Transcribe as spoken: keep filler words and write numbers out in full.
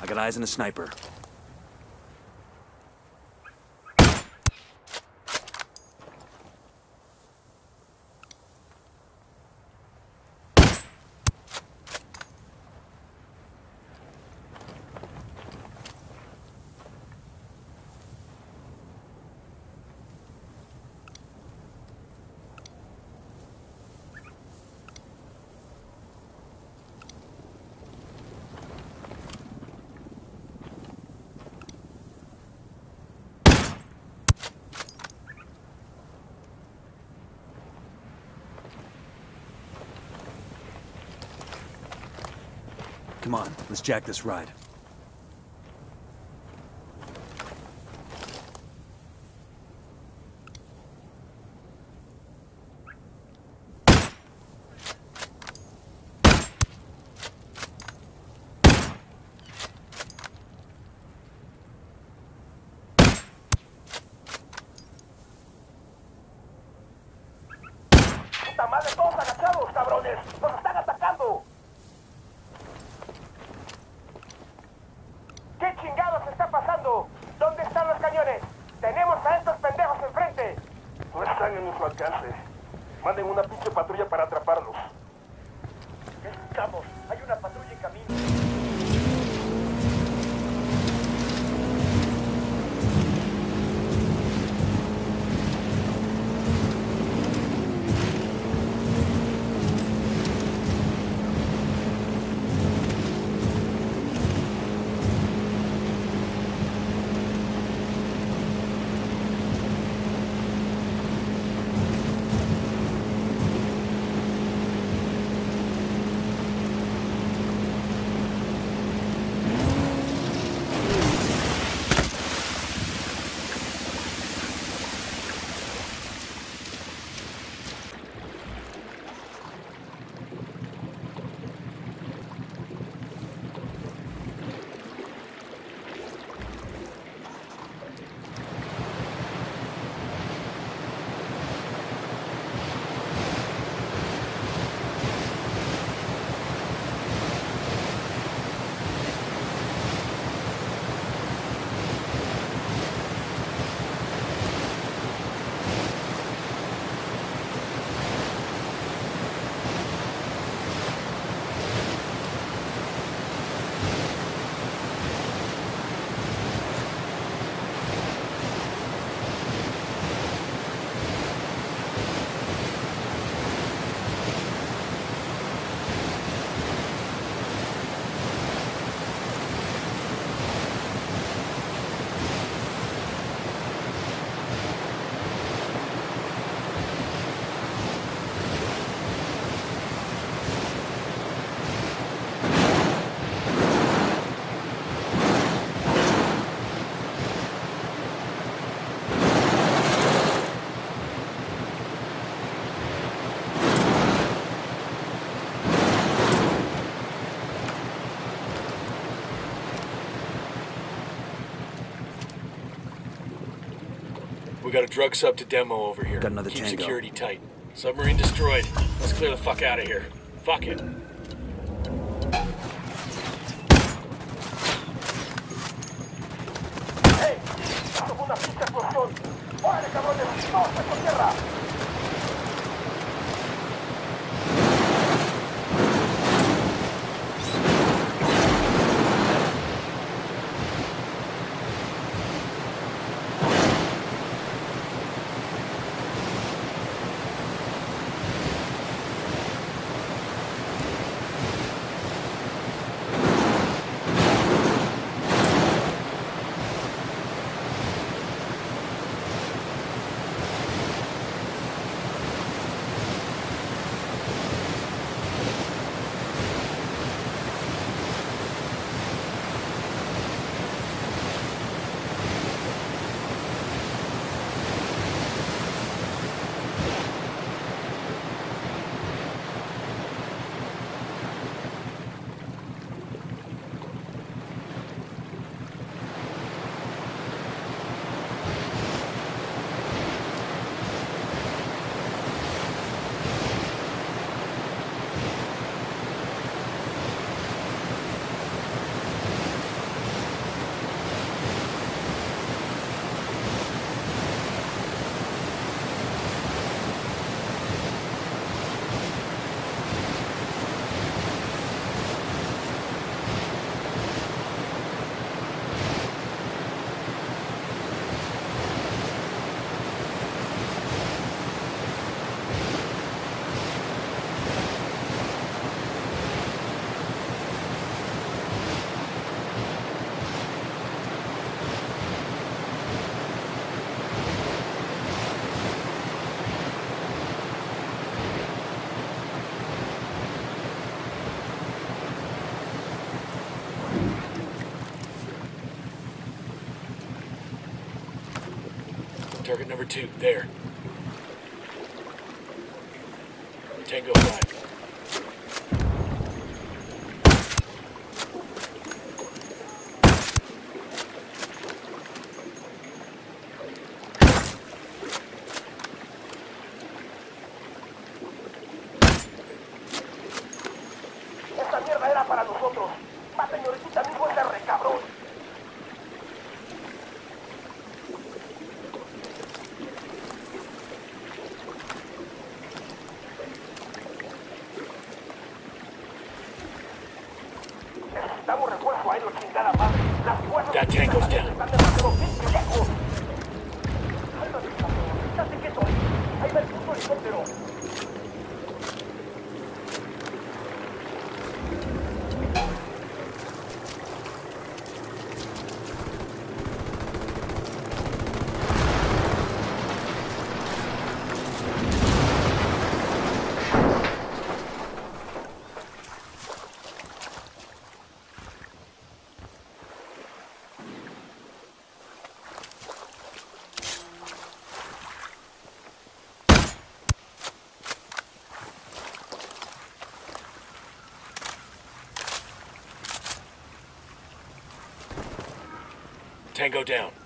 I got eyes on a sniper. Come on, let's jack this ride. ¡Puta madre, todos agachados, cabrones! ¡Nos están atacando! ¿Qué chingados está pasando? ¿Dónde están los cañones? ¡Tenemos a estos pendejos enfrente! No están en nuestro alcance. Manden una pinche patrulla para atraparlos. ¿Qué escuchamos? Hay una patrulla en camino. We got a drug sub to demo over here. Got another Keep tango. security tight. Submarine destroyed. Let's clear the fuck out of here. Fuck it. ¡Hey! ¡Esto fue una pinche explosión! ¡Órale, cabrones! ¡Todos bajo tierra! Target number two, there. Tango five. Esta mierda era para nosotros. Va, señorita, mismo ese recabrón. Necesitamos refuerzo a ellos, chingada madre. Las fuerzas That tango's down. están demasiado bien lejos. Cálmate, cabrón. Estate quieto ahí. Ahí va el puto helicóptero. Tango down.